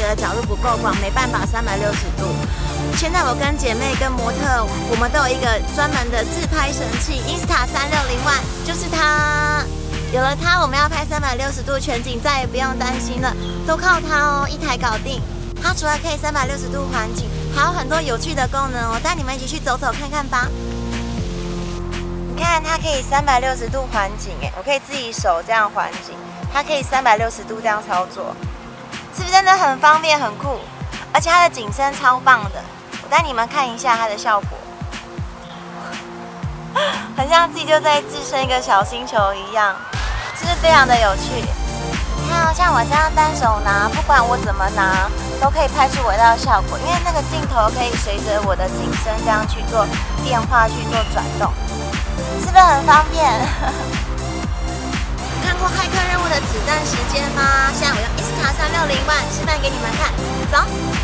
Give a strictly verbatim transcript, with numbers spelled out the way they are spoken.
的角度不够广，没办法三百六十度。现在我跟姐妹跟模特，我们都有一个专门的自拍神器 Insta 三六零 One， 就是它。有了它，我们要拍三百六十度全景，再也不用担心了，都靠它哦，一台搞定。它除了可以三百六十度环景，还有很多有趣的功能哦，带你们一起去走走看看吧。你看，它可以三百六十度环景，哎，我可以自己手这样环景，它可以三百六十度这样操作，是不是真的很方便很酷？而且它的景深超棒的，我带你们看一下它的效果，很像自己就在置身一个小星球一样，是不是非常的有趣？你看哦，像我这样单手拿，不管我怎么拿，都可以拍出我要的效果，因为那个镜头可以随着我的景深这样去做变化去做转动，是不是很方便？看过骇客任务的子弹时间吗？现在我用 Insta 三六零 One 示范给你们看，走。